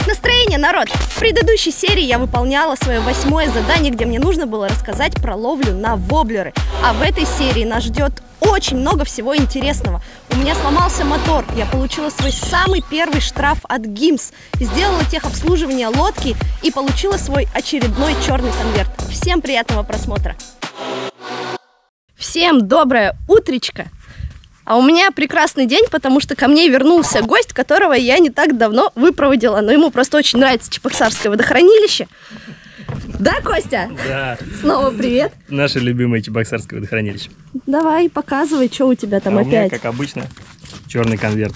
настроение, народ! В предыдущей серии я выполняла свое 8-е задание, где мне нужно было рассказать про ловлю на воблеры. А в этой серии нас ждет очень много всего интересного. У меня сломался мотор, я получила свой самый первый штраф от ГИМС, сделала техобслуживание лодки и получила свой очередной черный конверт. Всем приятного просмотра! Всем доброе утречко! А у меня прекрасный день, потому что ко мне вернулся гость, которого я не так давно выпроводила. Но ему просто очень нравится Чебоксарское водохранилище. Да, Костя? Да. Снова привет. Наше любимое Чебоксарское водохранилище. Давай, показывай, что у тебя там опять. У меня, как обычно, черный конверт.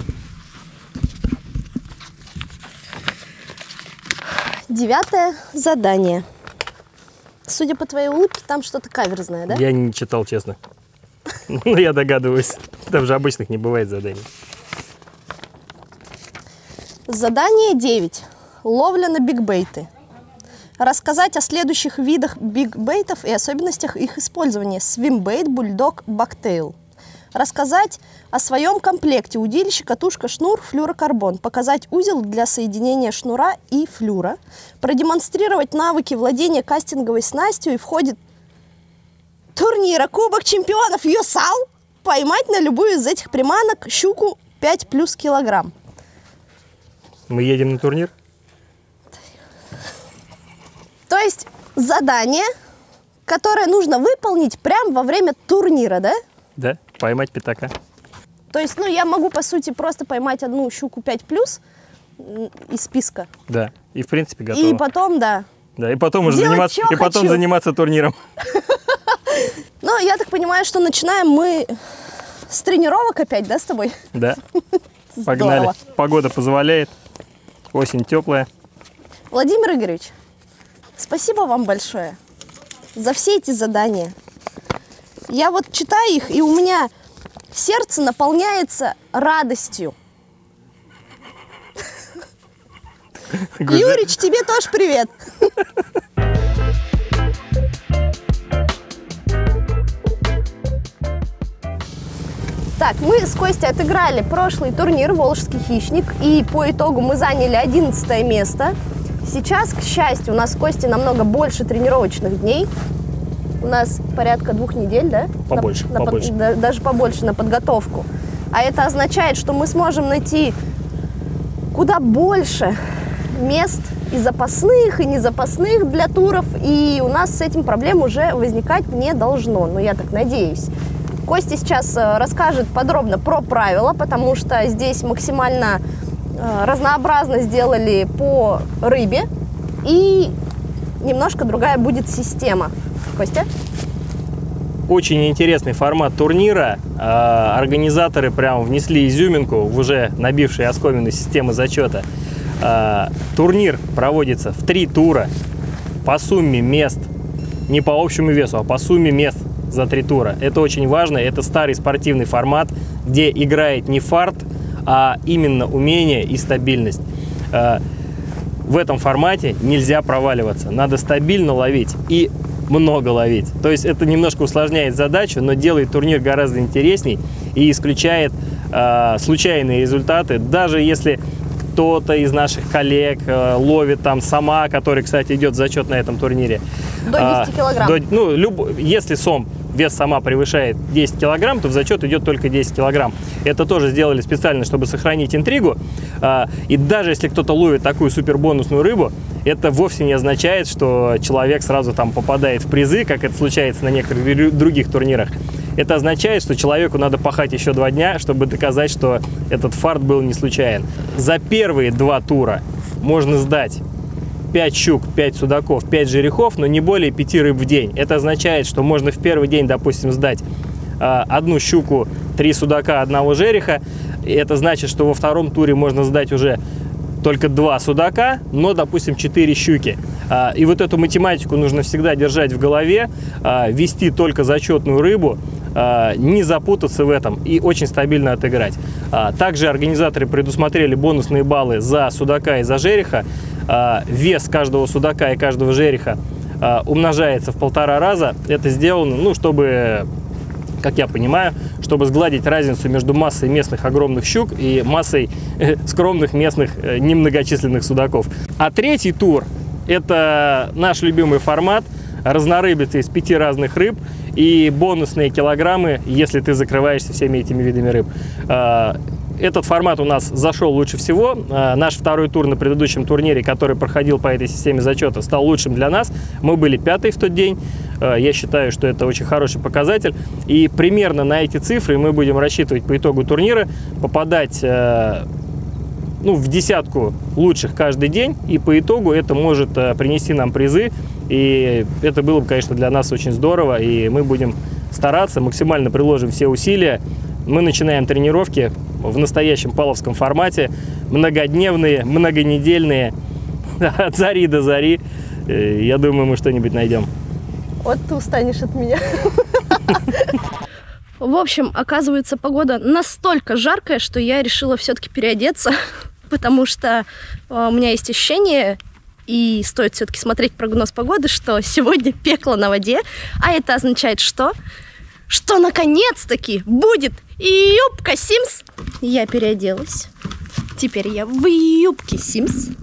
Девятое задание. Судя по твоей улыбке, там что-то каверзное, да? Я не читал, честно. Но я догадываюсь. Там же обычных не бывает заданий. Задание 9. Ловля на бигбейты. Рассказать о следующих видах бигбейтов и особенностях их использования. Свимбейт, бульдог, бактейл. Рассказать о своем комплекте: удилище, катушка, шнур, флюрокарбон. Показать узел для соединения шнура и флюра. Продемонстрировать навыки владения кастинговой снастью и в ходе турнира Кубок чемпионов ЮСАЛ поймать на любую из этих приманок щуку 5+ килограмм. Мы едем на турнир? То есть задание, которое нужно выполнить прямо во время турнира, да? Да, поймать пятака. То есть, ну, я могу, по сути, просто поймать одну щуку 5+ из списка. Да, и в принципе готово. И потом, да. Да, и потом уже заниматься турниром. Ну, я так понимаю, что начинаем мы с тренировок опять, да, с тобой? Да, погнали. Погода позволяет, осень теплая. Владимир Игоревич, спасибо вам большое за все эти задания. Я вот читаю их, и у меня сердце наполняется радостью. Юрич, тебе тоже привет! Так, мы с Костей отыграли прошлый турнир «Волжский хищник», и по итогу мы заняли 11-е место. Сейчас, к счастью, у нас с Костей намного больше тренировочных дней. У нас порядка 2 недель, да? Побольше, побольше. Даже побольше на подготовку. А это означает, что мы сможем найти куда больше мест и запасных, и незапасных для туров. И у нас с этим проблем уже возникать не должно. Но я так надеюсь. Костя сейчас расскажет подробно про правила, потому что здесь максимально разнообразно сделали по рыбе. И немножко другая будет система. Костя? Очень интересный формат турнира. Организаторы прям внесли изюминку в уже набившие оскомину системы зачета. Турнир проводится в 3 тура по сумме мест. Не по общему весу, а по сумме мест за 3 тура. Это очень важно. Это старый спортивный формат, где играет не фарт, а именно умение и стабильность. В этом формате нельзя проваливаться. Надо стабильно ловить и много ловить. То есть это немножко усложняет задачу, но делает турнир гораздо интересней и исключает случайные результаты. Даже если кто-то из наших коллег ловит там сама, который, кстати, идет в зачет на этом турнире. До 10 килограмм. Если вес сама превышает 10 килограмм, то в зачет идет только 10 килограмм. Это тоже сделали специально, чтобы сохранить интригу. И даже если кто-то ловит такую супербонусную рыбу, это вовсе не означает, что человек сразу там попадает в призы, как это случается на некоторых других турнирах. Это означает, что человеку надо пахать еще 2 дня, чтобы доказать, что этот фарт был не случайен. За первые 2 тура можно сдать 5 щук, 5 судаков, 5 жерехов, но не более 5 рыб в день. Это означает, что можно в первый день, допустим, сдать 1 щуку, 3 судака, 1 жереха. И это значит, что во втором туре можно сдать уже только 2 судака, но, допустим, 4 щуки. И вот эту математику нужно всегда держать в голове, вести только зачетную рыбу, не запутаться в этом и очень стабильно отыграть. Также организаторы предусмотрели бонусные баллы за судака и за жереха. Вес каждого судака и каждого жереха умножается в 1,5 раза. Это сделано, ну, чтобы как я понимаю, чтобы сгладить разницу между массой местных огромных щук и массой скромных местных немногочисленных судаков. А третий тур – это наш любимый формат – разнорыбица из 5 разных рыб и бонусные килограммы, если ты закрываешься всеми этими видами рыб. Этот формат у нас зашел лучше всего. Наш второй тур на предыдущем турнире, который проходил по этой системе зачета, стал лучшим для нас. Мы были 5-й в тот день. Я считаю, что это очень хороший показатель. И примерно на эти цифры мы будем рассчитывать по итогу турнира, попадать в десятку лучших каждый день. И по итогу это может принести нам призы. И это было бы, конечно, для нас очень здорово. И мы будем стараться, максимально приложим все усилия. Мы начинаем тренировки в настоящем павловском формате, многодневные, многонедельные, от зари до зари. Я думаю, мы что-нибудь найдем. Вот ты устанешь от меня. В общем, оказывается, погода настолько жаркая, что я решила все-таки переодеться, потому что у меня есть ощущение, и стоит все-таки смотреть прогноз погоды, что сегодня пекло на воде, а это означает что? Что наконец-таки будет юбка Sims. Я переоделась. Теперь я в юбке Sims.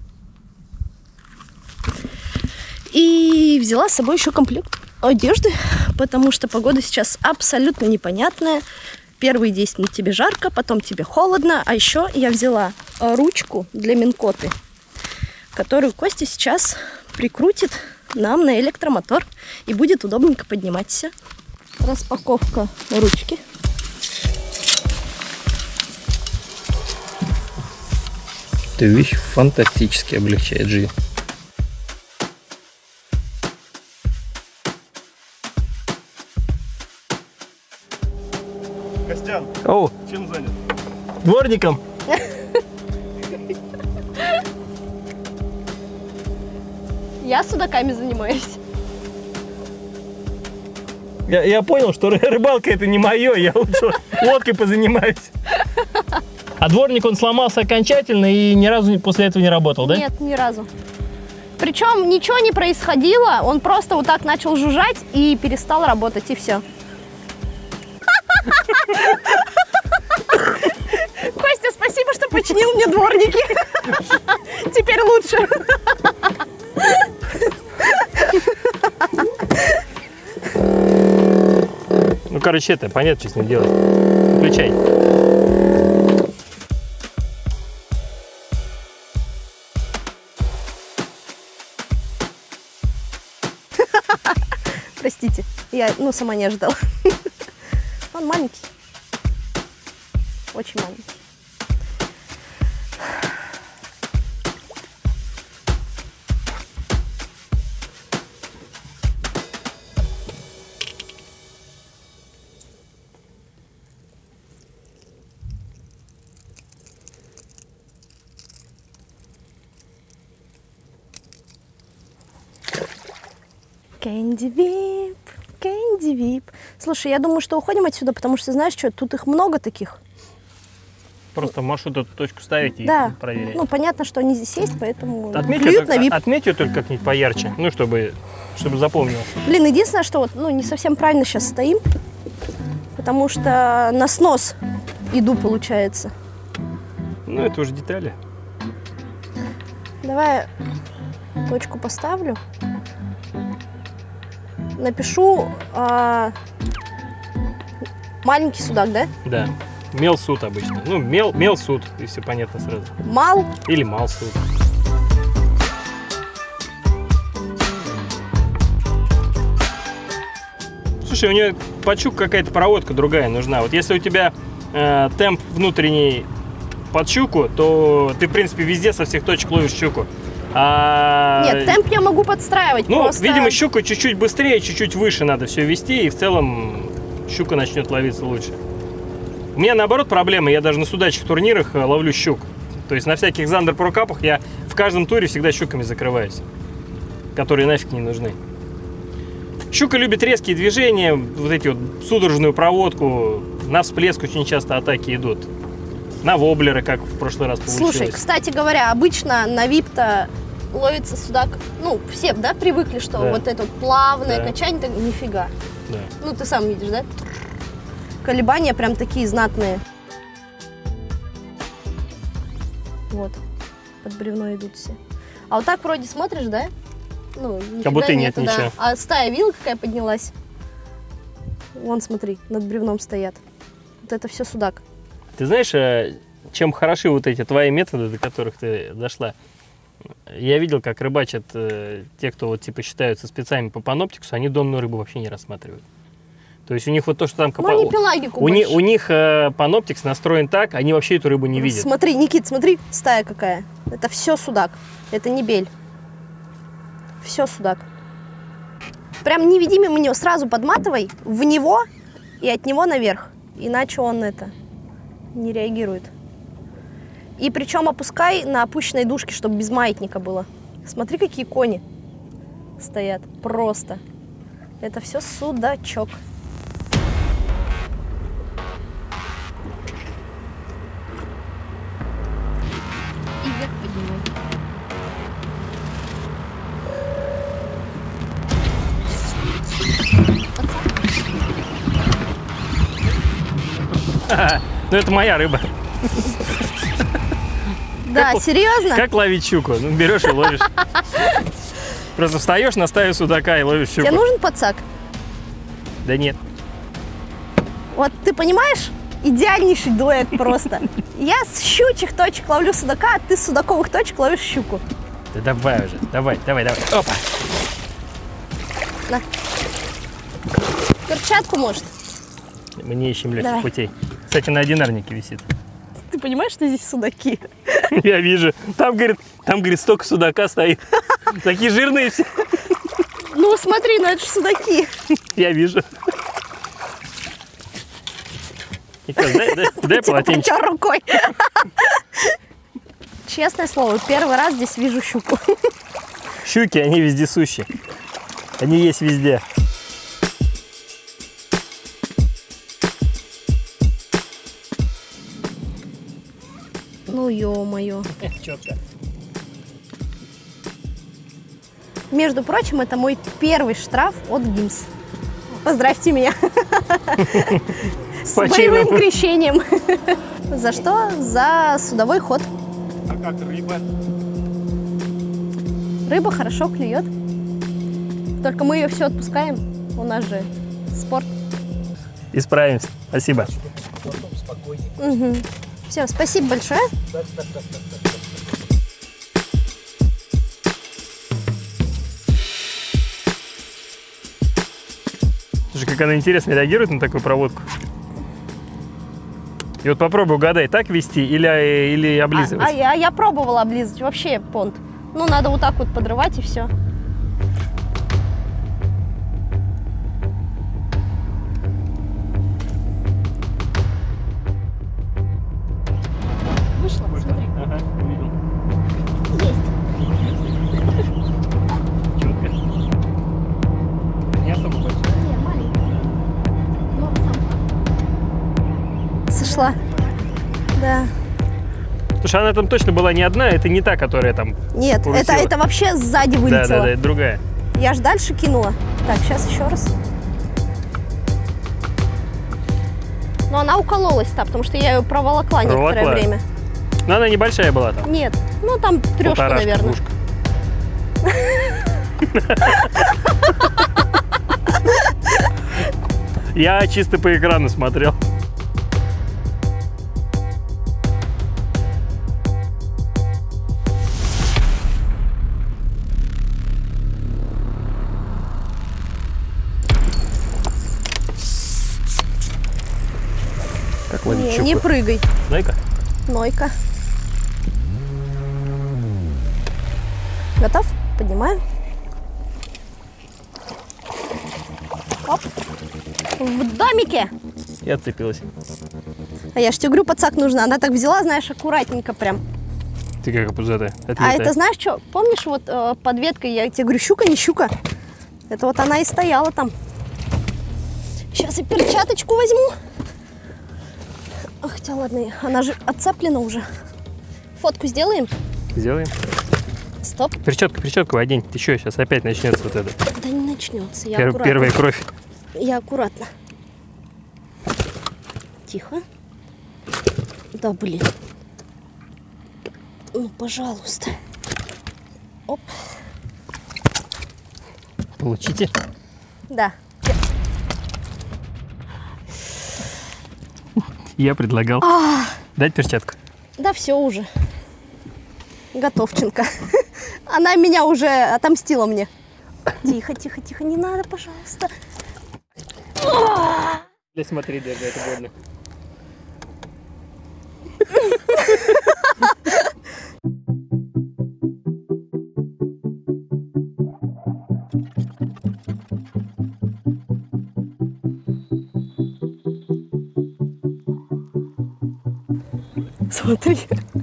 И взяла с собой еще комплект одежды, потому что погода сейчас абсолютно непонятная. Первые 10 минут тебе жарко, потом тебе холодно. А еще я взяла ручку для минкоты, которую Костя сейчас прикрутит нам на электромотор. И будет удобненько подниматься. Распаковка ручки. Эта вещь фантастически облегчает жизнь. Костян, О, чем занят? дворником. Я судаками занимаюсь. Я понял, что рыбалка это не мое, я лучше лодкой позанимаюсь. А дворник он сломался окончательно и ни разу после этого не работал, да? Нет, ни разу. Причем ничего не происходило, он просто вот так начал жужжать и перестал работать, и все. Костя, спасибо, что починил мне дворники. Теперь лучше. Ну, короче, это понятно, что с ним делать. Включай. Простите, я сама не ожидала. Он маленький. Очень маленький. Кэнди Вип, Кэнди Вип. Слушай, я думаю, что уходим отсюда, потому что, знаешь что, тут их много таких. Просто маршрут эту точку ставить и Да, проверять. ну понятно, что они здесь есть, поэтому Отметь плюют на Вип. ее только как-нибудь поярче, ну, чтобы запомнилось. Блин, единственное, что вот, не совсем правильно сейчас стоим, потому что на снос иду, получается. Ну, это уже детали. Давай точку поставлю. Напишу маленький судак, да? Да. Мел-суд обычно. Ну, мел-суд, если понятно сразу. Мал. Или мал-суд. Слушай, у нее под щуку какая-то проводка другая нужна. Вот если у тебя темп внутренний под щуку, то ты, в принципе, везде со всех точек ловишь щуку. Нет, темп я могу подстраивать. Ну, просто... видимо, щуку чуть-чуть быстрее, чуть-чуть выше надо все вести, и в целом щука начнет ловиться лучше. У меня, наоборот, проблема. Я даже на судачьих турнирах ловлю щук. То есть на всяких зандер-прокапах я в каждом туре всегда щуками закрываюсь, которые нафиг не нужны. Щука любит резкие движения, вот эти вот судорожную проводку. На всплеск очень часто атаки идут. На воблеры, как в прошлый раз получилось. Слушай, кстати говоря, обычно на вип-то ловится судак, ну, все, да, привыкли, что да. вот это вот плавное да. качание, так нифига. Да. Ну, ты сам видишь, да? колебания прям такие знатные. Вот, под бревно идут все. А вот так вроде смотришь, да? Ну, как будто нет да. ничего. А стая видел, какая поднялась? Вон, смотри, над бревном стоят. Вот это все судак. Ты знаешь, чем хороши вот эти твои методы, до которых ты дошла? Я видел, как рыбачат те, кто вот типа считаются спецами по паноптикусу, они донную рыбу вообще не рассматривают. То есть у них вот то, что там Ну, они пелагику у них паноптикс настроен так, они вообще эту рыбу не видят. Смотри, Никит, смотри, стая какая. Это все судак. Это не бель. Все судак. Прям невидимым у него сразу подматывай в него и от него наверх. Иначе он не реагирует. И причем опускай на опущенной дужке, чтобы без маятника было. Смотри, какие кони стоят. Просто. Это все судачок. И вверх поднимай. Ну это моя рыба. Да, серьезно? Как ловить щуку? Ну, берешь и ловишь. Просто встаешь на стаю судака и ловишь щуку. Тебе нужен подсак? Да нет. Вот ты понимаешь, идеальнейший дуэт просто. Я с щучьих точек ловлю судака, а ты с судаковых точек ловишь щуку. Да давай уже, давай. Опа. На. Перчатку, может? Мы не ищем легких Давай. путей. Кстати, на одинарнике висит. Ты понимаешь, что здесь судаки? Я вижу. Там, говорит, столько судака стоит. Такие жирные все. Ну смотри, ну это же судаки. Я вижу. Дай полотенце. Потер рукой. Честное слово, первый раз здесь вижу щуку. Щуки, они вездесущие. Они есть везде. Ну ё-моё. Четко. Между прочим, это мой первый штраф от ГИМС. Поздравьте меня с боевым крещением. За что? За судовой ход. А как рыба? Рыба хорошо клюет. Только мы ее все отпускаем. У нас же спорт. Исправимся. Спасибо. Угу. Все, спасибо большое. Слушай, как она интересно реагирует на такую проводку. И вот попробуй угадай, так вести или облизывать. Я пробовала облизывать. Вообще понт. Ну, надо вот так вот подрывать и все. Вышло, смотри. Ага, увидел. Есть. Четко. Не особо большая. Не, маленькая. Но самка. Сошла. Да. Слушай, она там точно была не одна, это не та, которая там. Нет, порусила. это вообще сзади вылетело. Да, это другая. Я ж дальше кинула. Так, сейчас еще раз. Но она укололась-то, потому что я ее проволокла некоторое время. Но она небольшая была там. Нет, ну там трешка, наверное. Двушка. Я чисто по экрану смотрел. Как ловить щуку? Не прыгай. Дай-ка. Нойка. Готов? Поднимаю. Оп. В домике. И отцепилась. А я ж тебе говорю, подсак нужно. Она так взяла, знаешь, аккуратненько прям. Ты как опузатая. А это знаешь что? Помнишь, вот под веткой я тебе говорю, щука, не щука? Это вот она и стояла там. Сейчас я перчаточку возьму. Хотя ладно, она же отцеплена уже. Фотку сделаем? Сделаем. Стоп. Перчатку одень. Ты что, сейчас опять начнется вот это. Да не начнется. Я Первая кровь. Я аккуратно. тихо. Да, блин. Ну, пожалуйста. Оп. Получите? Да. Я предлагал дать перчатку. Да, все уже. Готовченко. Она меня уже отомстила мне. Тихо, тихо, тихо, не надо, пожалуйста. Да смотри, даже это больно. Смотри.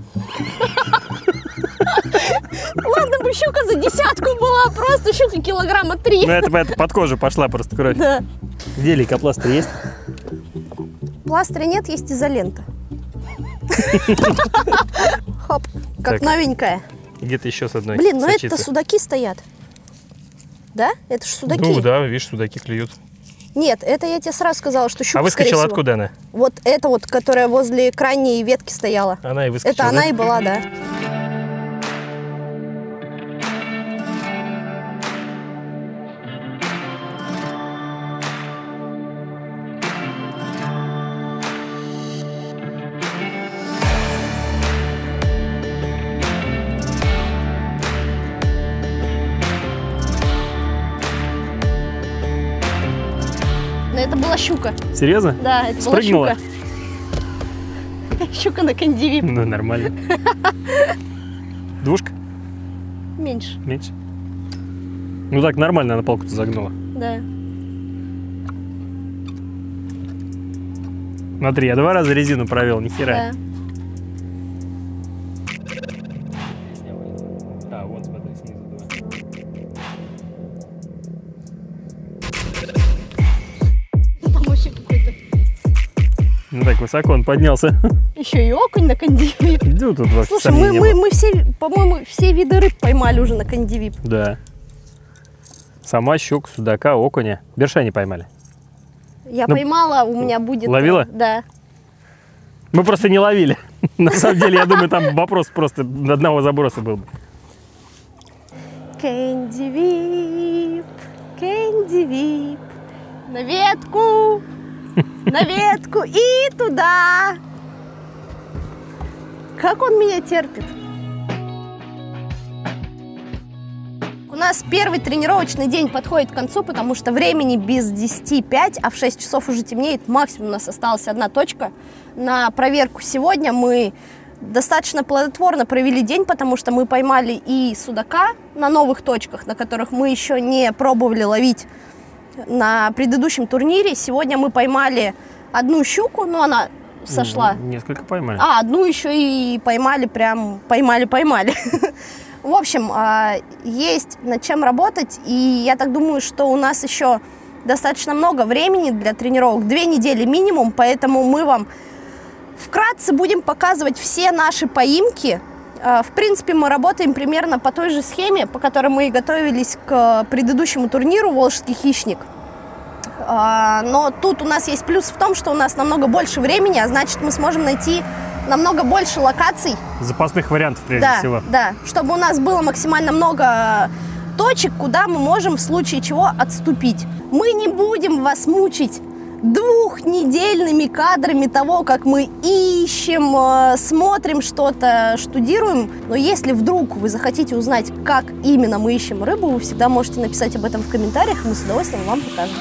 Ладно бы щука за десятку была, просто щука килограмма 3. Ну это под кожу пошла просто кровь. Да. Где лейкопластырь есть? Пластыря нет, есть изолента. Хоп, как Так. новенькая. Где-то еще с одной. Блин, ну сочится. это судаки стоят. Да? Это ж судаки. Ну да, видишь, судаки клюют. Нет, это я тебе сразу сказала, что щука, А выскочила скорее всего. откуда она? Вот это вот, которая возле крайней ветки стояла. Она и выскочила. Это она да? и была, да. Но это была щука. Серьезно? Да, это Спрыгнула? была щука. Щука на кондивип. Ну, нормально. Двушка? Меньше. Меньше? Ну так, нормально на палку-то загнула. Да. Смотри, я 2 раза резину провел, ни хера. Да. А, вон, смотри, снизу 2. Там вообще какой-то. Ну так, высоко он поднялся. Еще и окунь на кондивип. Ну, тут вообще Слушай, сомнений не было. мы все, по-моему, все виды рыб поймали уже на кондивип. Да. Сама щука, судака, окуня. Берша не поймали. Я Ну, поймала, у меня будет... ловила? Да. Мы просто не ловили. На самом деле, я думаю, там вопрос просто одного заброса был бы. Кондивип, кондивип. На ветку, на ветку и туда. Как он меня терпит. У нас первый тренировочный день подходит к концу, потому что времени без 10:05, а в 6 часов уже темнеет. Максимум у нас осталась одна точка на проверку. Сегодня мы достаточно плодотворно провели день, потому что мы поймали и судака на новых точках, на которых мы еще не пробовали ловить на предыдущем турнире. Сегодня мы поймали одну щуку, но она сошла. Несколько поймали. А, одну еще и поймали, прям поймали. В общем, есть над чем работать, и я так думаю, что у нас еще достаточно много времени для тренировок, 2 недели минимум, поэтому мы вам вкратце будем показывать все наши поимки. В принципе, мы работаем примерно по той же схеме, по которой мы и готовились к предыдущему турниру «Волжский хищник». Но тут у нас есть плюс в том, что у нас намного больше времени, а значит, мы сможем найти намного больше локаций. Запасных вариантов, прежде всего. Да, чтобы у нас было максимально много точек, куда мы можем в случае чего отступить. Мы не будем вас мучить 2-недельными кадрами того, как мы ищем, смотрим что-то, штудируем. Но если вдруг вы захотите узнать, как именно мы ищем рыбу, вы всегда можете написать об этом в комментариях, и мы с удовольствием вам покажем.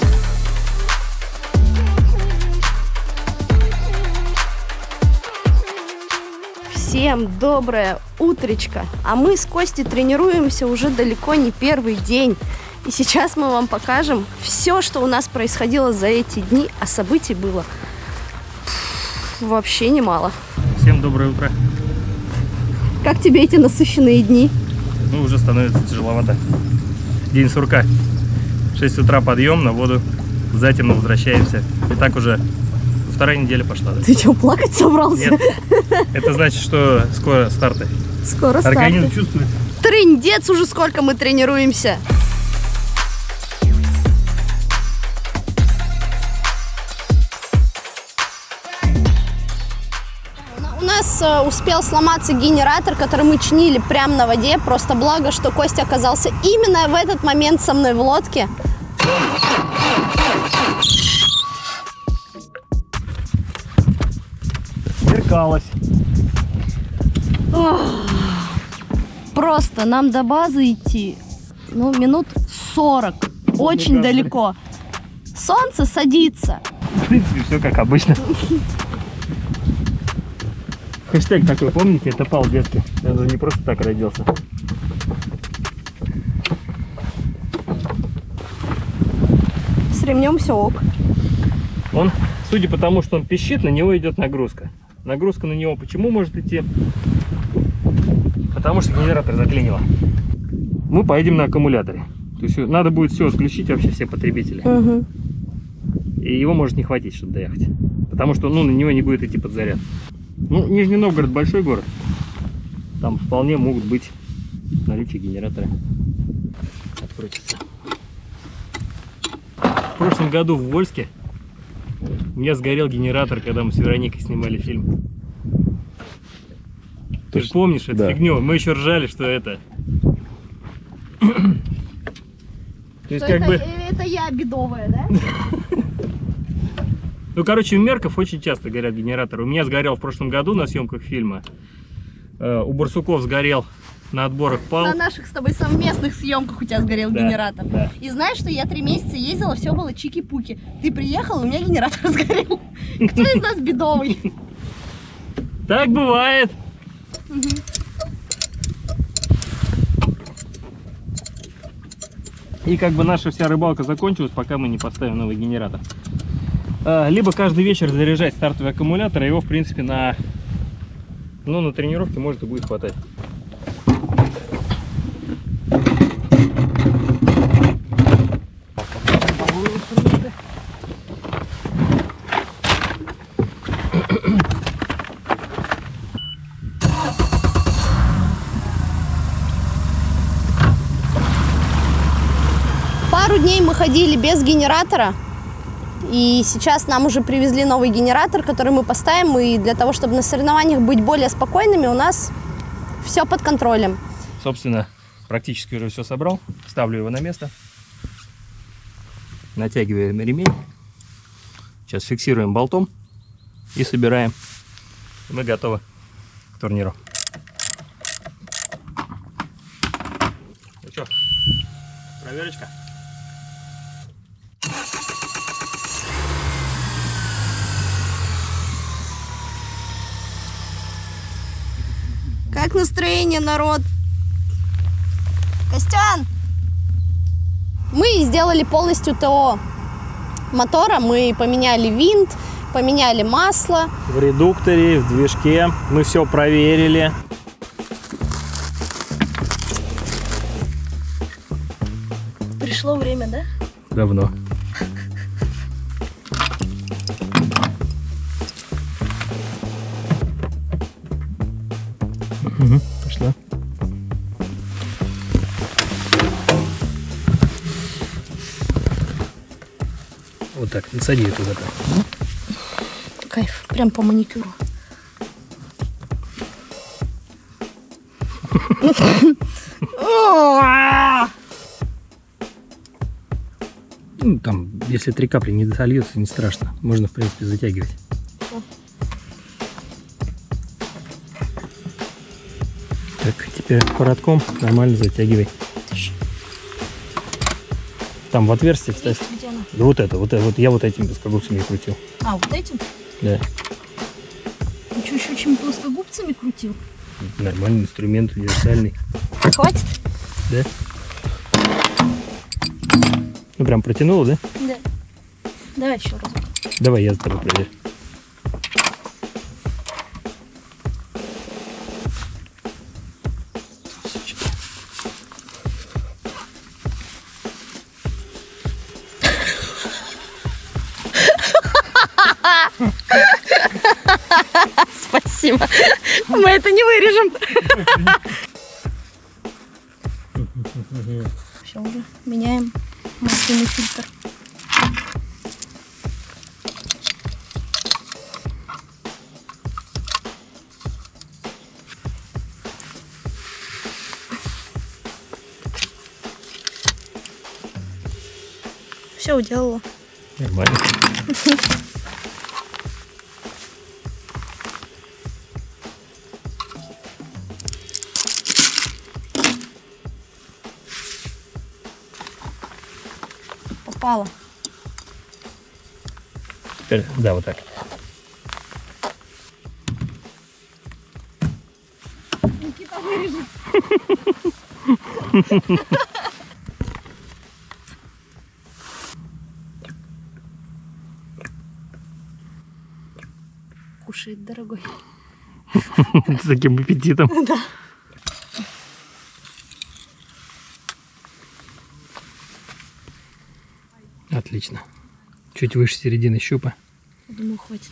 Всем доброе утречко! А мы с Костей тренируемся уже далеко не первый день. И сейчас мы вам покажем все, что у нас происходило за эти дни, а событий было вообще немало. Всем доброе утро. Как тебе эти насыщенные дни? Ну, уже становится тяжеловато. День сурка. 6 утра подъем, на воду. Затемно возвращаемся. И так уже 2-я неделя пошла. Да? Ты что, плакать собрался? Нет. Это значит, что скоро старты. Скоро старты. Организм чувствует. Трындец уже сколько мы тренируемся. нас успел сломаться генератор, который мы чинили прямо на воде. Просто благо, что Костя оказался именно в этот момент со мной в лодке. Зеркалось. Просто нам до базы идти, ну, минут 40. Очень далеко. Солнце садится. В принципе, все как обычно. Хэштег такой, помните, это пал в детстве. Он же не просто так родился. С ремнем все ок. Он, судя по тому, что он пищит, на него идет нагрузка. Нагрузка на него почему может идти? Потому что генератор заклинило. Мы поедем на аккумуляторе. То есть надо будет все отключить, вообще все потребители. Угу. И его может не хватить, чтобы доехать. Потому что, ну, на него не будет идти подзаряд. Ну, Нижний Новгород большой город. Там вполне могут быть наличие генератора. Открутится. В прошлом году в Вольске у меня сгорел генератор, когда мы с Вероникой снимали фильм. Ты же помнишь эту фигню? Мы еще ржали, что это... То есть, как бы... Это я бедовая, да? Ну, короче, у мерков очень часто горят генераторы. У меня сгорел в прошлом году на съемках фильма. У Барсуков сгорел на отборах пал. На наших с тобой совместных съемках у тебя сгорел генератор. Да. И знаешь, что я 3 месяца ездила, все было чики-пуки. Ты приехал, у меня генератор сгорел. Кто из нас бедовый? Так бывает. И как бы наша вся рыбалка закончилась, пока мы не поставим новый генератор. Либо каждый вечер заряжать стартовый аккумулятор, а его, в принципе, на тренировке может и будет хватать. Пару дней мы ходили без генератора. И сейчас нам уже привезли новый генератор, который мы поставим. И для того, чтобы на соревнованиях быть более спокойными, у нас все под контролем. Собственно, практически уже все собрал. Ставлю его на место. Натягиваем ремень. Сейчас фиксируем болтом и собираем. Мы готовы к турниру. Ну что, проверочка. Как настроение, народ? Костян! Мы сделали полностью ТО мотора. Мы поменяли винт, поменяли масло. В редукторе, в движке. Мы все проверили. Пришло время, да? Давно. Пошла. Вот так, насади ее туда. Кайф, прям по маникюру. Ну, там, если 3 капли не досольется, не страшно. Можно, в принципе, затягивать. Так, теперь парадком нормально затягивай. Там в отверстие, кстати. Да вот это, вот я вот этим плоскогубцами крутил. А, вот этим? Да. Ты что, еще чем плоскогубцами крутил? Нормальный инструмент, универсальный. Хватит? Да. Ну прям протянула, да? Да. Давай еще раз. Давай я за тобой проверю. Спасибо. Мы это не вырежем. Все, уже меняем масляный фильтр. Все уделала. Нормально. Попала. Теперь, да, вот так. Никита вырежет. Кушает, дорогой. С таким аппетитом. Да. Отлично. Чуть выше середины щупа. Думаю, хватит.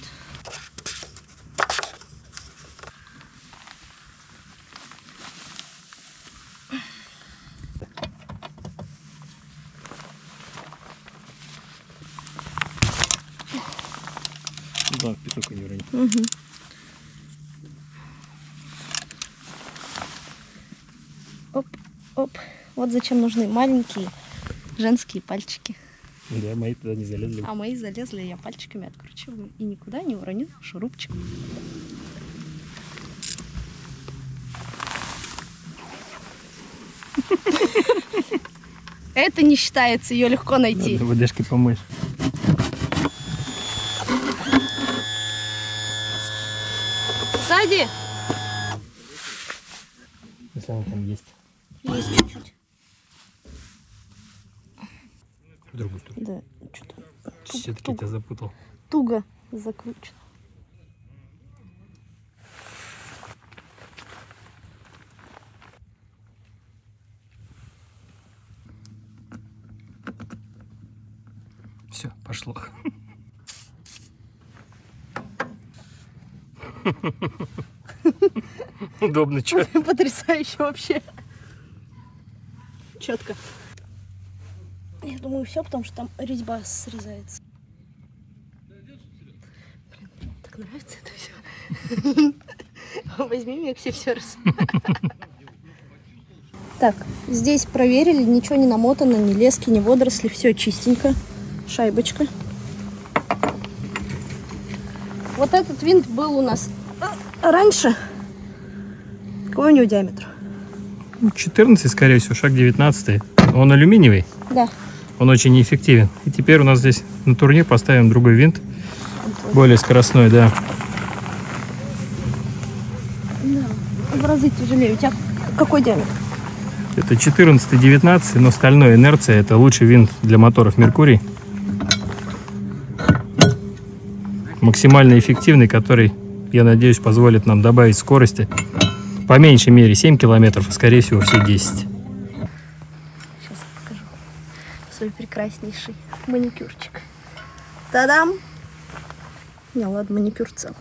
Да, в песок не уронить. Угу. Оп, оп. Вот зачем нужны маленькие женские пальчики. Да, мои туда не залезли. А мои залезли, я пальчиками откручиваю и никуда не уроню шурупчик. Это не считается, ее легко найти. Надо ВДшкой помочь. Сзади. Если она там есть. Есть чуть-чуть. В другую сторону. Да, что-то Все-таки тебя запутал. туго закручено. Все, пошло. Удобно, что? Потрясающе вообще. Четко. Я думаю, все, потому что там резьба срезается. Блин, так нравится это все. Возьми меня все раз. Так, здесь проверили, ничего не намотано, ни лески, ни водоросли, все чистенько. Шайбочка. Вот этот винт был у нас раньше. Какой у него диаметр? 14, скорее всего, шаг 19. Он алюминиевый. Да. Он очень неэффективен. И теперь у нас здесь на турнир поставим другой винт. Более скоростной, да. Да. В разы тяжелее. У тебя какой диаметр? Это 14-19, но стальной инерция. Это лучший винт для моторов Меркурий. Максимально эффективный, который, я надеюсь, позволит нам добавить скорости по меньшей мере 7 километров, а скорее всего все 10. Сейчас покажу свой прекраснейший маникюрчик. Та-дам! Не, ладно, маникюр цел.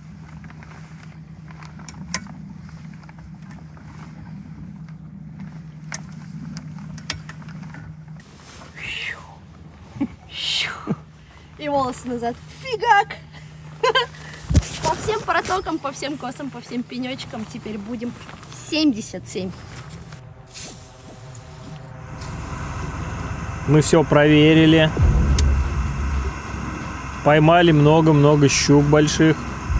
И волосы назад. Фигак! По всем протокам, по всем косам, по всем пенечкам теперь будем 77. Мы все проверили. Поймали много-много щук больших.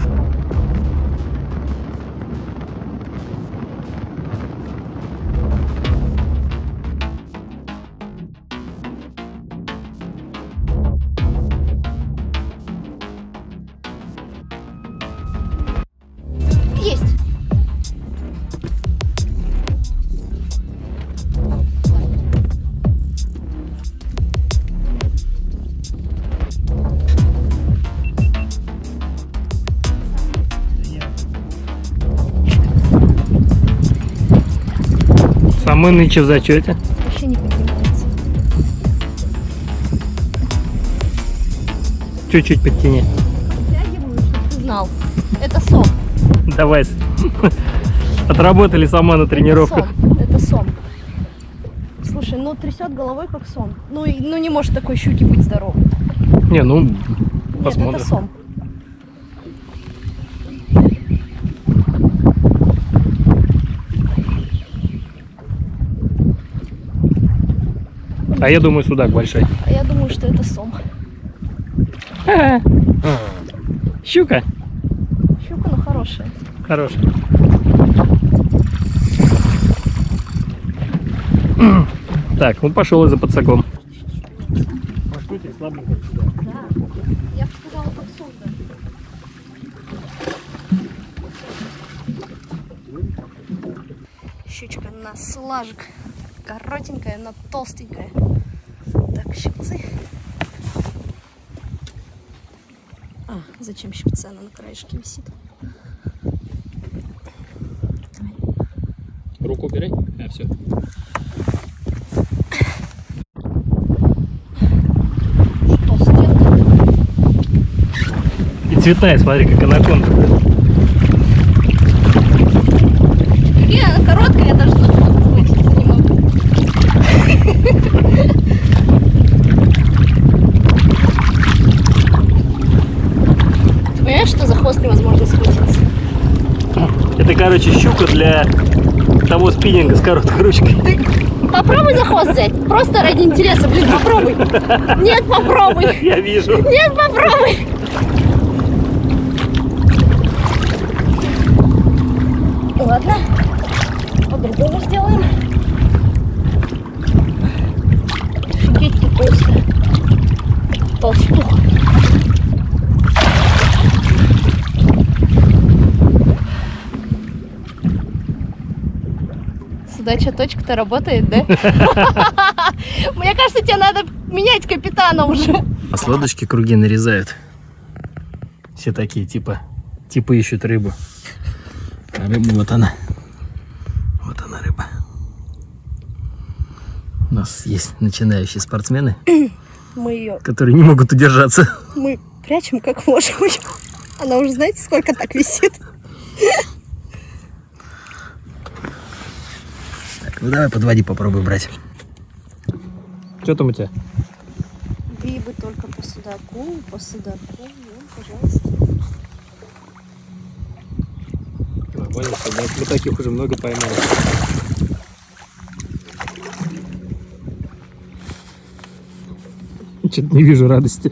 Есть! Самый нынче в зачете. Вообще не поднимается. Чуть-чуть подтяни. Втягиваю, чтобы ты знал. Это сом. Давай. Отработали сама на тренировках. Это сом. Слушай, ну трясет головой как сом. Ну не может такой щуки быть здоровой. Не, ну, Нет, посмотрим. это сом. А я думаю, судак большой. А я думаю, что это сом. Щука. Щука, но хорошая. Хорошая. Так, он пошел и за подсаком. Да, я бы сказала, как сом, да. Щучка на слажик. Коротенькая, но толстенькая. Так, щипцы. А, зачем щипцы? Она на краешке висит. Руку убирай. А, все. Что, стенка? И цветная, смотри, как анаконда. И она короткая, я даже схватиться не могу. Ты понимаешь, что за хвост невозможно схватиться? Это, короче, щука для того спиннинга с короткой ручкой. Ты попробуй за хвост взять. Просто ради интереса, блин, попробуй. Нет, попробуй. Я вижу. Нет, попробуй. Ладно, по-другому сделаем. Офигеть, ты толстая. Толстуха. Судачья точка-то работает, да? Мне кажется, тебе надо менять капитана уже. А с лодочки круги нарезают. Все такие, типа ищут рыбу. А рыба, вот она. Вот она, рыба. У нас есть начинающие спортсмены, Мы ее, которые не могут удержаться. мы прячем как можем. Она уже, знаете, сколько так висит? Так, ну давай подводи, попробуй брать. Что там у тебя? Грибы только по судаку, вон, пожалуйста. Нормально, мы таких уже много поймали. Что-то не вижу радости.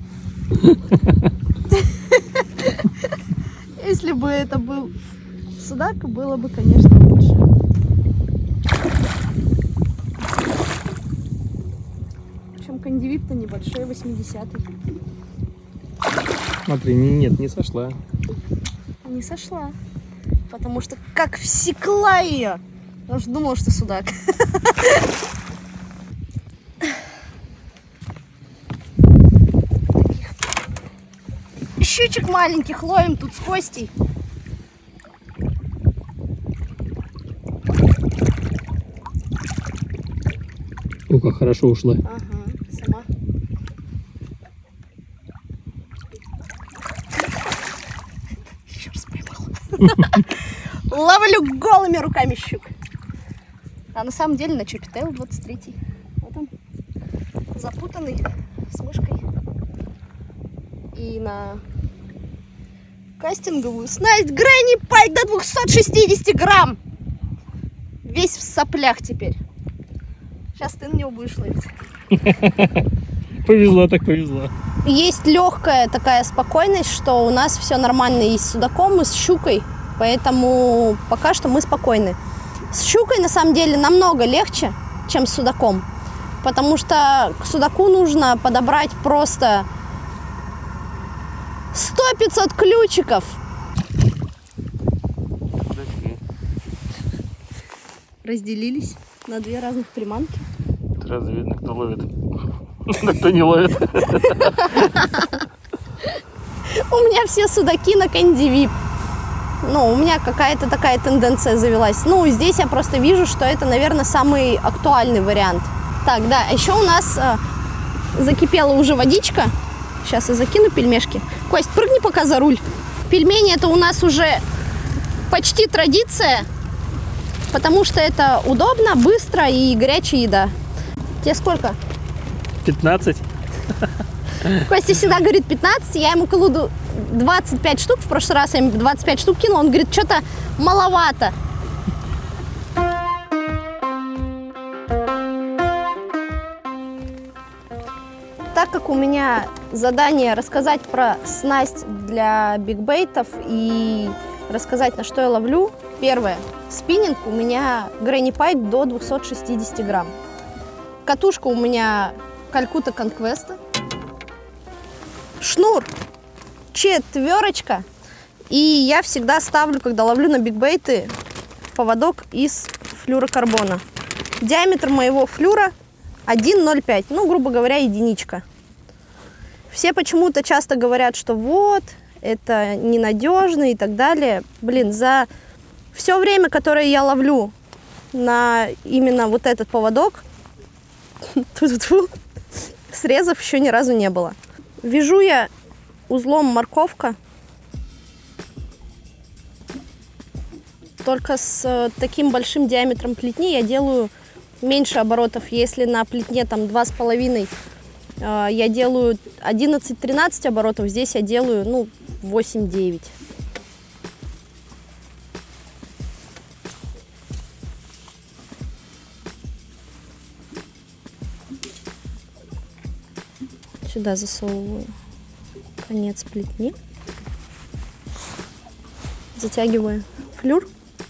Если бы это был судак, было бы, конечно, лучше. Причем кондивит-то небольшой, 80-й. Смотри, нет, не сошла. Не сошла. Потому что как всекла ее. Потому что думала, что судак. Щучек маленьких ловим тут с Костей. О, как хорошо ушла. Ага, сама. Еще раз поймала. Ловлю голыми руками щук. А на самом деле на Чопитейл 23-й. Вот он. Запутанный, с мышкой. И на кастинговую снасть Грэнни Пайк до 260 грамм. Весь в соплях теперь. Сейчас ты на него будешь ловить. Повезло, так повезло. Есть легкая такая спокойность, что у нас все нормально и с судаком, и с щукой. Поэтому пока что мы спокойны. С щукой на самом деле намного легче, чем с судаком. Потому что к судаку нужно подобрать просто 100-500 ключиков. Разделились на две разных приманки. Сразу видно, кто ловит. Кто не ловит. У меня все судаки на кондивип. Ну, у меня какая-то такая тенденция завелась. Ну, здесь я просто вижу, что это, наверное, самый актуальный вариант. Так, да, еще у нас закипела уже водичка. Сейчас я закину пельмешки. Кость, прыгни пока за руль. Пельмени это у нас уже почти традиция, потому что это удобно, быстро и горячая еда. Тебе сколько? 15. Костя всегда говорит 15, я ему кладу 25 штук. В прошлый раз я ему 25 штук кинула, он говорит, что-то маловато. Так как у меня задание рассказать про снасть для бигбейтов и рассказать, на что я ловлю. Первое. Спиннинг у меня Granny Pike до 260 грамм. Катушка у меня Calcutta Conquest. Шнур 4. И я всегда ставлю, когда ловлю на бигбейты, поводок из флюрокарбона. Диаметр моего флюра 1,05, ну, грубо говоря, единичка. Все почему-то часто говорят, что вот, это ненадежно и так далее. Блин, за все время, которое я ловлю на именно вот этот поводок, срезов еще ни разу не было. Вяжу я узлом морковка. Только с таким большим диаметром плетни я делаю меньше оборотов. Если на плетне там 2,5 я делаю 11-13 оборотов, здесь я делаю, ну, 8-9. Сюда засовываю конец плетни, затягиваю флюр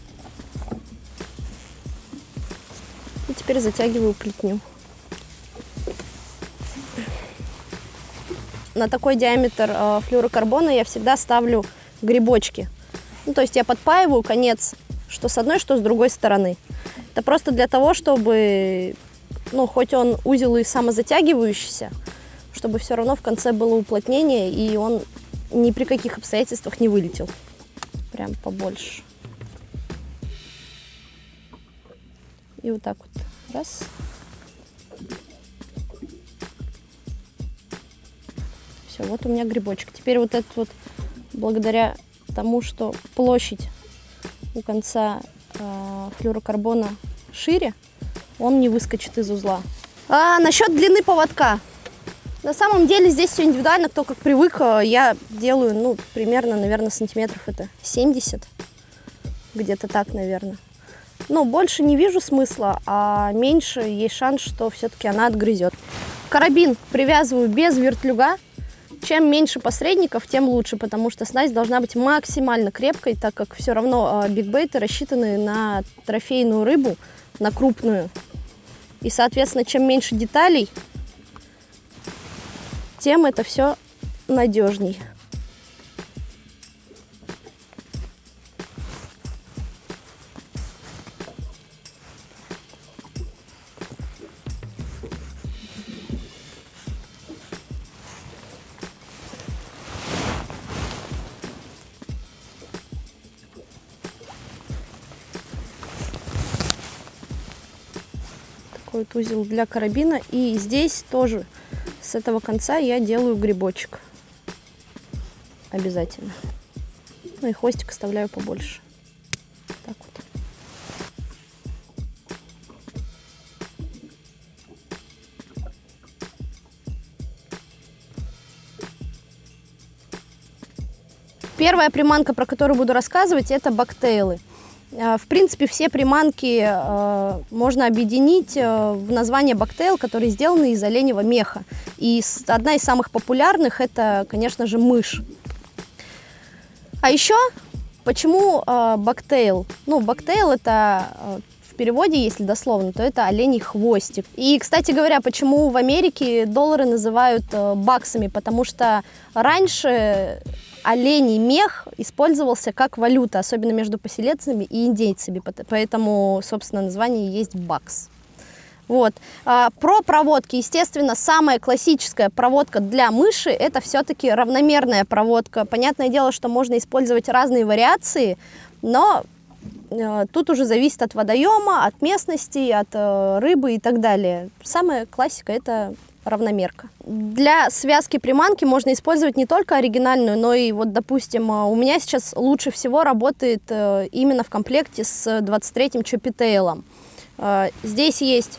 и теперь затягиваю плетню. На такой диаметр флюрокарбона я всегда ставлю грибочки. Ну, то есть я подпаиваю конец что с одной, что с другой стороны. Это просто для того, чтобы, ну, хоть он узел и самозатягивающийся, чтобы все равно в конце было уплотнение, и он ни при каких обстоятельствах не вылетел. Прям побольше. И вот так вот. Раз. Все, вот у меня грибочек. Теперь вот этот вот, благодаря тому, что площадь у конца флюрокарбона шире, он не выскочит из узла. Насчет длины поводка. На самом деле здесь все индивидуально, кто как привык. Я делаю, ну, примерно, наверное, сантиметров это 70. Где-то так, наверное. Но больше не вижу смысла, а меньше есть шанс, что все-таки она отгрызет. Карабин привязываю без вертлюга. Чем меньше посредников, тем лучше, потому что снасть должна быть максимально крепкой, так как все равно бигбейты рассчитаны на трофейную рыбу, на крупную. И, соответственно, чем меньше деталей, тем это все надежней. Такой вот узел для карабина. И здесь тоже с этого конца я делаю грибочек. Обязательно. Ну и хвостик оставляю побольше. Так вот. Первая приманка, про которую буду рассказывать, это бактейлы. В принципе, все приманки можно объединить в название бактейл, которые сделаны из оленевого меха. И одна из самых популярных – это, конечно же, мышь. А еще, почему бактейл? Ну, бактейл – это в переводе, если дословно, то это оленей хвостик. И, кстати говоря, почему в Америке доллары называют баксами? Потому что раньше оленей мех использовался как валюта, особенно между поселенцами и индейцами, поэтому, собственно, название есть бакс. Вот. Про проводки. Естественно, самая классическая проводка для мыши – это все-таки равномерная проводка. Понятное дело, что можно использовать разные вариации, но тут уже зависит от водоема, от местности, от рыбы и так далее. Самая классика – это равномерка. Для связки приманки можно использовать не только оригинальную, но и вот, допустим, у меня сейчас лучше всего работает именно в комплекте с 23-м чоппи-тейлом. Здесь есть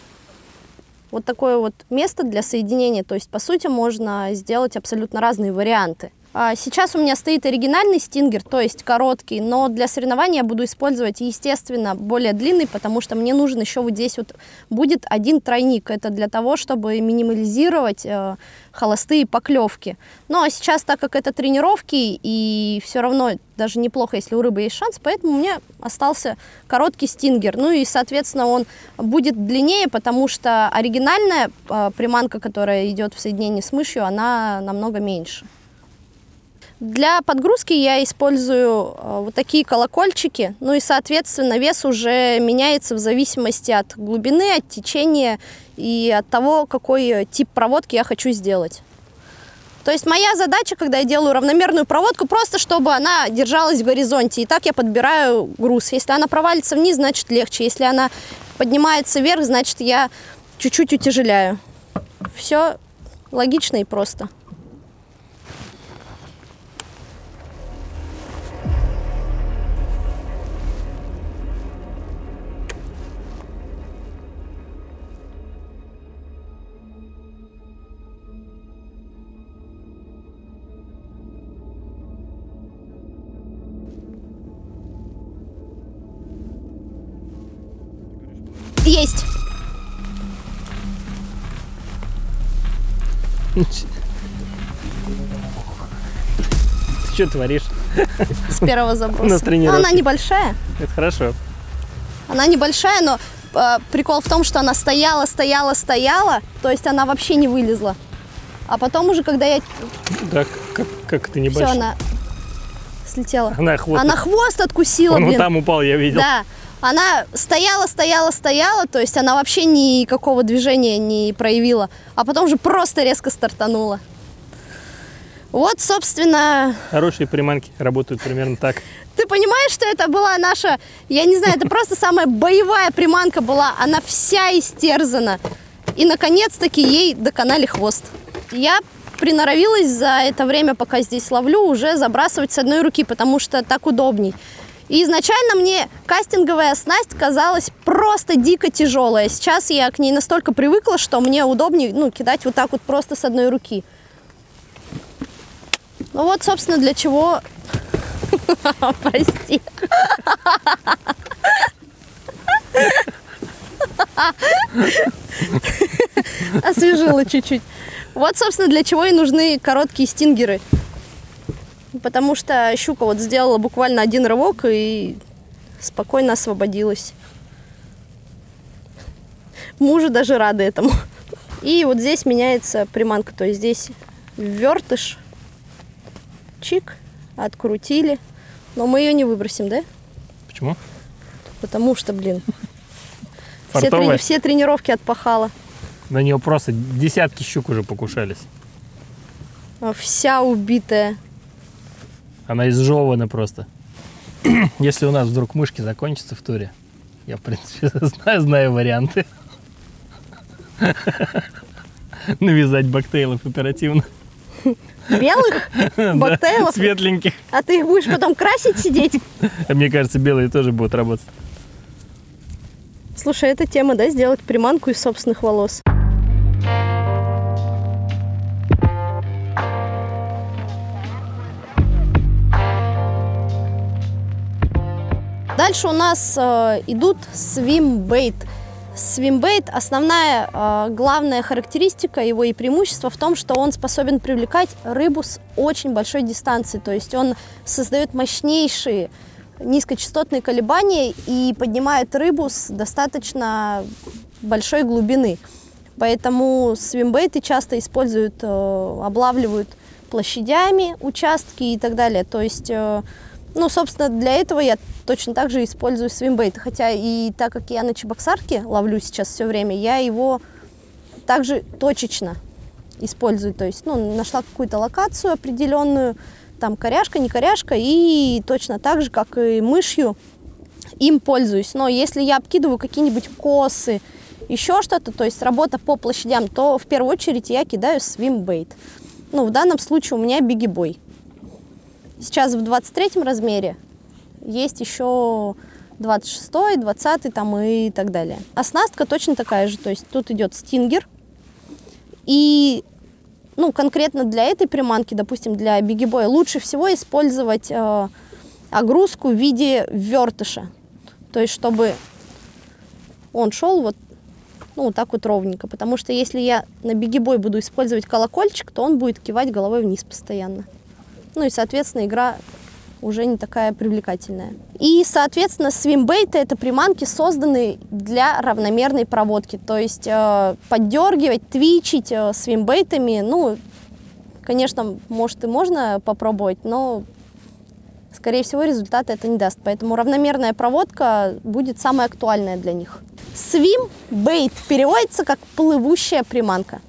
вот такое вот место для соединения, то есть, по сути, можно сделать абсолютно разные варианты. Сейчас у меня стоит оригинальный стингер, то есть короткий, но для соревнований я буду использовать, естественно, более длинный, потому что мне нужен еще вот здесь вот будет один тройник. Это для того, чтобы минимализировать холостые поклевки. Ну а сейчас, так как это тренировки, и все равно даже неплохо, если у рыбы есть шанс, поэтому у меня остался короткий стингер. Ну и, соответственно, он будет длиннее, потому что оригинальная приманка, которая идет в соединении с мышью, она намного меньше. Для подгрузки я использую вот такие колокольчики, ну и, соответственно, вес уже меняется в зависимости от глубины, от течения и от того, какой тип проводки я хочу сделать. То есть моя задача, когда я делаю равномерную проводку, просто чтобы она держалась в горизонте, и так я подбираю груз. Если она провалится вниз, значит легче, если она поднимается вверх, значит я чуть-чуть утяжеляю. Все логично и просто. Есть! Ты что творишь? С первого заброса. У нас тренировка. Она небольшая. Это хорошо. Она небольшая, но прикол в том, что она стояла, то есть она вообще не вылезла. А потом уже, когда я... Да, как ты небольшая? Все, она слетела. Она хвост откусила, Он блин. там упал, я видел. Да. Она стояла, то есть она вообще никакого движения не проявила, а потом же просто резко стартанула. Вот, собственно... Хорошие приманки работают примерно так. Ты понимаешь, что это была наша, я не знаю, это просто самая боевая приманка была, она вся истерзана. И, наконец-таки, ей доконали хвост. Я приноровилась за это время, пока здесь ловлю, уже забрасывать с одной руки, потому что так удобней. И изначально мне кастинговая снасть казалась просто дико тяжелая. Сейчас я к ней настолько привыкла, что мне удобнее кидать вот так вот просто с одной руки. Ну вот, собственно, для чего... Прости. Освежила чуть-чуть. Вот, собственно, для чего и нужны короткие стингеры. Потому что щука вот сделала буквально один рывок и спокойно освободилась. Мужу даже рады этому. И вот здесь меняется приманка. То есть здесь ввертыш. Чик. Открутили. Но мы ее не выбросим, да? Почему? Потому что, блин, все тренировки отпахала. На нее просто десятки щук уже покушались. Вся убитая. Она изжевана просто. Если у нас вдруг мышки закончатся в туре, я, в принципе, знаю варианты. Навязать бактейлов оперативно. Белых бактейлов? Да, светленьких. А ты их будешь потом красить, сидеть? Мне кажется, белые тоже будут работать. Слушай, это тема, да, сделать приманку из собственных волос. Дальше у нас идут свимбейт. Свимбейт, основная, главная характеристика его и преимущество в том, что он способен привлекать рыбу с очень большой дистанции. То есть он создает мощнейшие низкочастотные колебания и поднимает рыбу с достаточно большой глубины. Поэтому свимбейты часто используют, облавливают площадями участки и так далее. То есть... Ну, собственно, для этого я точно так же использую свимбейт. Хотя и так как я на чебоксарке ловлю сейчас все время, я его также точечно использую. То есть, нашла какую-то локацию определенную, там коряшка, не коряшка, и точно так же, как и мышью, им пользуюсь. Но если я обкидываю какие-нибудь косы, еще что-то, то есть работа по площадям, то в первую очередь я кидаю свимбейт. В данном случае у меня бигибой. Сейчас в 23-м размере, есть еще 26-й, 20-й там и так далее. Оснастка точно такая же, то есть тут идет стингер. И, ну, конкретно для этой приманки, допустим, для бигибоя, лучше всего использовать огрузку в виде вертыша. То есть, чтобы он шел вот, ну, вот так вот ровненько. Потому что если я на бигибой буду использовать колокольчик, то он будет кивать головой вниз постоянно. Ну и, соответственно, игра уже не такая привлекательная. И, соответственно, свимбейты — это приманки, созданные для равномерной проводки. То есть поддергивать, твичить свимбейтами, ну, конечно, может и можно попробовать, но, скорее всего, результата это не даст. Поэтому равномерная проводка будет самая актуальная для них. Свимбейт переводится как плывущая приманка.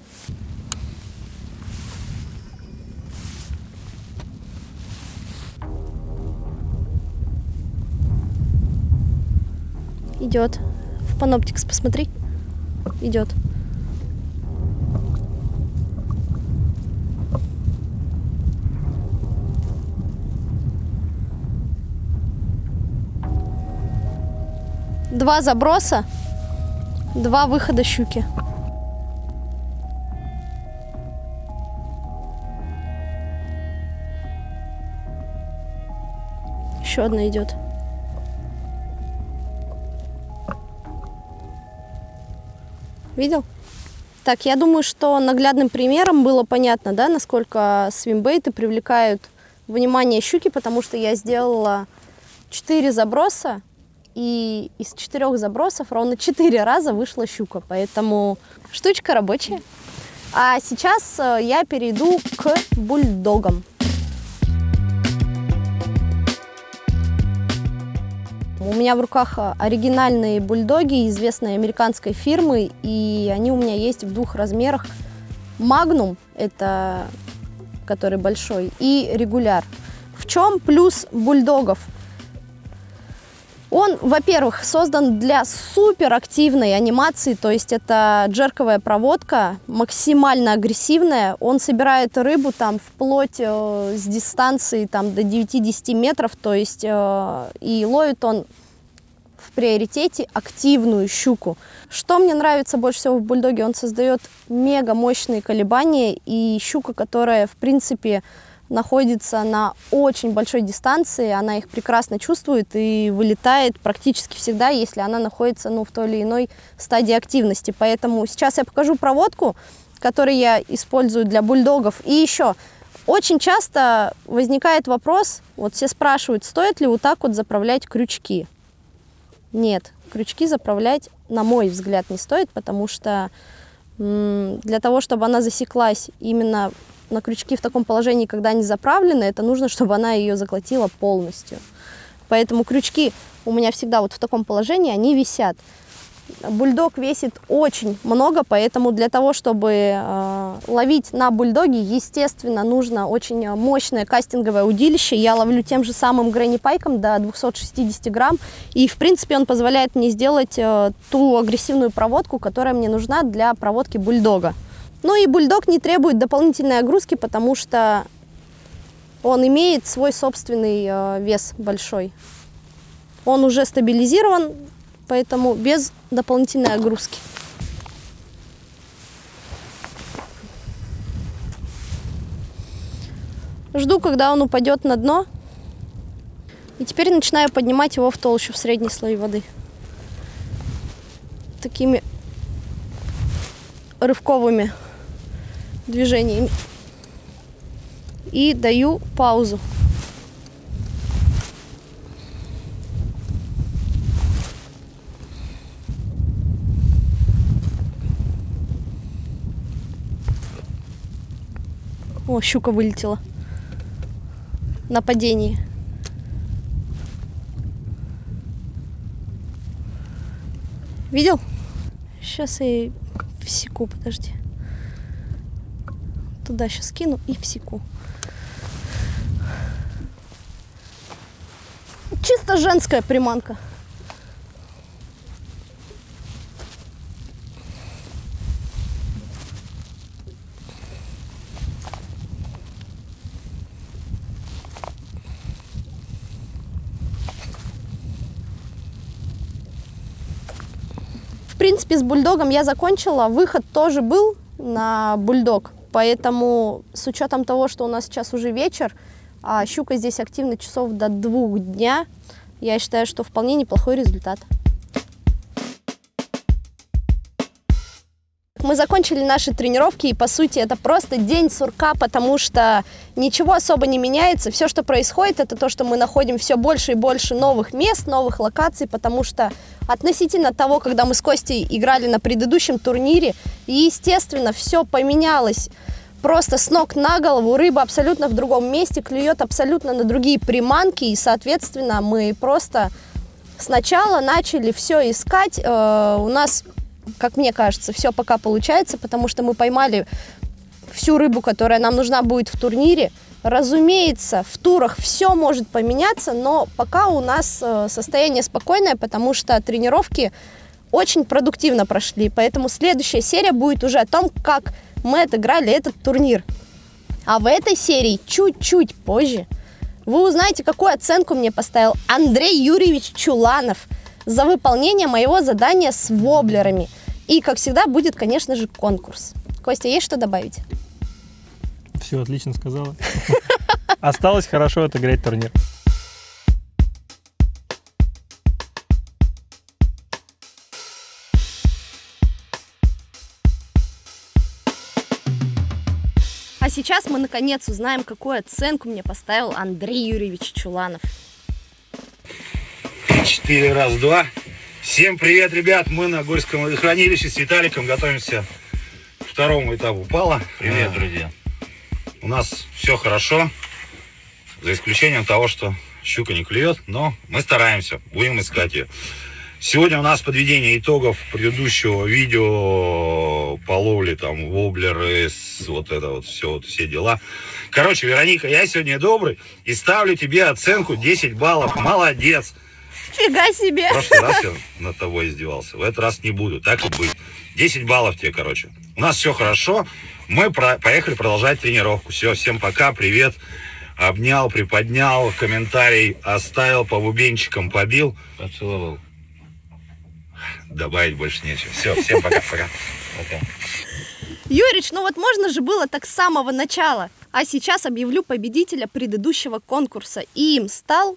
Идет. В Panoptix посмотри. Идет. Два заброса, два выхода щуки. Еще одна идет. Видел? Так, я думаю, что наглядным примером было понятно, да, насколько свимбейты привлекают внимание щуки, потому что я сделала 4 заброса, и из 4 забросов ровно 4 раза вышла щука, поэтому штучка рабочая. А сейчас я перейду к бульдогам. У меня в руках оригинальные бульдоги известной американской фирмы, и они у меня есть в 2 размерах. Магнум, это который большой, и регуляр. В чем плюс бульдогов? Он, во-первых, создан для суперактивной анимации, то есть это джерковая проводка, максимально агрессивная. Он собирает рыбу там вплоть с дистанции там, до 9-10 метров, то есть и ловит он в приоритете активную щуку. Что мне нравится больше всего в бульдоге? Он создает мега мощные колебания, и щука, которая в принципе находится на очень большой дистанции, она их прекрасно чувствует и вылетает практически всегда, если она находится, ну, в той или иной стадии активности. Поэтому сейчас я покажу проводку, которую я использую для бульдогов. И еще очень часто возникает вопрос, вот все спрашивают, стоит ли вот так вот заправлять крючки. Нет, крючки заправлять, на мой взгляд, не стоит, потому что для того, чтобы она засеклась именно на крючки в таком положении, когда они заправлены, это нужно, чтобы она ее заглотила полностью. Поэтому крючки у меня всегда вот в таком положении, они висят. Бульдог весит очень много, поэтому для того, чтобы ловить на бульдоге, естественно, нужно очень мощное кастинговое удилище. Я ловлю тем же самым Granny Pike до 260 грамм. И, в принципе, он позволяет мне сделать ту агрессивную проводку, которая мне нужна для проводки бульдога. Ну и бульдог не требует дополнительной огрузки, потому что он имеет свой собственный вес большой. Он уже стабилизирован, поэтому без дополнительной огрузки. Жду, когда он упадет на дно. И теперь начинаю поднимать его в толщу, в средний слой воды. Такими рывковыми движениями. И даю паузу. О, щука вылетела на падении. Видел? Сейчас я всеку, подожди. Туда сейчас кину и всеку. Чисто женская приманка. В принципе, с бульдогом я закончила. Выход тоже был на бульдог. Поэтому с учетом того, что у нас сейчас уже вечер, а щука здесь активна часов до 2 дня, я считаю, что вполне неплохой результат. Мы закончили наши тренировки, и по сути это просто день сурка, потому что ничего особо не меняется. Все, что происходит, это то, что мы находим все больше и больше новых мест, новых локаций, потому что относительно того, когда мы с Костей играли на предыдущем турнире, естественно, все поменялось просто с ног на голову. Рыба абсолютно в другом месте, клюет абсолютно на другие приманки, и, соответственно, мы просто сначала начали все искать. У нас, как мне кажется, все пока получается, потому что мы поймали всю рыбу, которая нам нужна будет в турнире. Разумеется, в турах все может поменяться, но пока у нас состояние спокойное, потому что тренировки очень продуктивно прошли. Поэтому следующая серия будет уже о том, как мы отыграли этот турнир. А в этой серии чуть-чуть позже вы узнаете, какую оценку мне поставил Андрей Юрьевич Чуланов за выполнение моего задания с воблерами. И, как всегда, будет, конечно же, конкурс. Костя, есть что добавить? Все отлично сказала. Осталось хорошо отыграть турнир. А сейчас мы, наконец, узнаем, какую оценку мне поставил Андрей Юрьевич Чуланов. 4 раз 2. Всем привет, ребят! Мы на Гольском водохранилище с Виталиком готовимся к второму этапу пала. Привет, друзья! У нас все хорошо, за исключением того, что щука не клюет, но мы стараемся, будем искать ее. Сегодня у нас подведение итогов предыдущего видео по ловле, там, воблеры, вот это вот все дела. Короче, Вероника, я сегодня добрый и ставлю тебе оценку 10 баллов. Молодец! Фига себе! В прошлый раз я над тобой издевался, в этот раз не буду, так и быть. 10 баллов тебе, короче. У нас все хорошо, мы поехали продолжать тренировку. Все, всем пока, привет. Обнял, приподнял, комментарий оставил, по бубенчикам побил. Поцеловал. Добавить больше нечего. Все, всем пока-пока. Юрич, ну вот можно же было так с самого начала. А сейчас объявлю победителя предыдущего конкурса. И им стал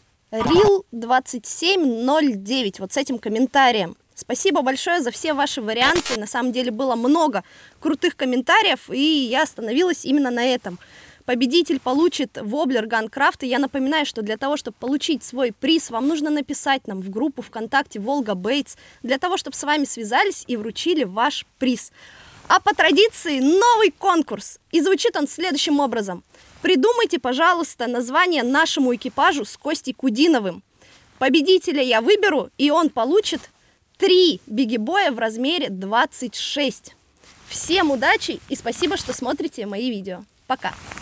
Real2709. Вот с этим комментарием. Спасибо большое за все ваши варианты. На самом деле было много крутых комментариев, и я остановилась именно на этом. Победитель получит воблер Ганкрафт. И я напоминаю, что для того, чтобы получить свой приз, вам нужно написать нам в группу ВКонтакте Волга Бейтс, для того, чтобы с вами связались и вручили ваш приз. А по традиции новый конкурс. И звучит он следующим образом. Придумайте, пожалуйста, название нашему экипажу с Костей Кудиновым. Победителя я выберу, и он получит 3 бигибоя в размере 26. Всем удачи и спасибо, что смотрите мои видео. Пока!